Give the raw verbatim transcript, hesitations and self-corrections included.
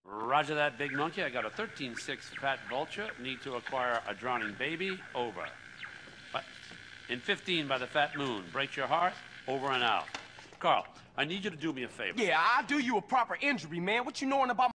Roger that, big monkey. I got a thirteen six fat vulture. Need to acquire a drowning baby. Over. But in fifteen by the fat moon. Breaks your heart. Over and out. Carl, I need you to do me a favor. Yeah, I'll do you a proper injury, man. What you knowing about